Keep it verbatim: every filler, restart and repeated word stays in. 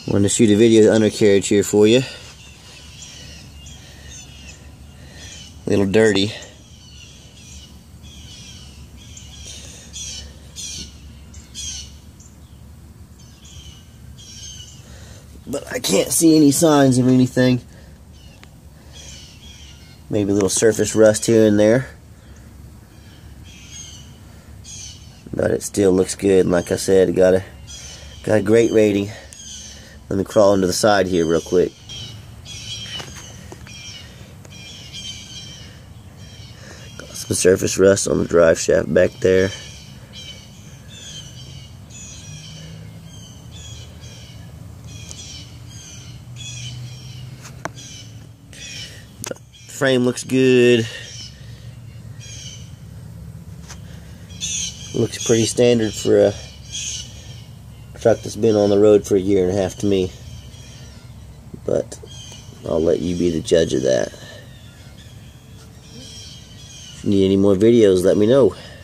Wanted to shoot a video of the undercarriage here for you. A little dirty. But I can't see any signs of anything. Maybe a little surface rust here and there. But it still looks good. And like I said, got a got a great rating. Let me crawl into the side here real quick. Got some surface rust on the drive shaft back there. The frame looks good. Looks pretty standard for a truck that's been on the road for a year and a half to me. But I'll let you be the judge of that. If you need any more videos, let me know.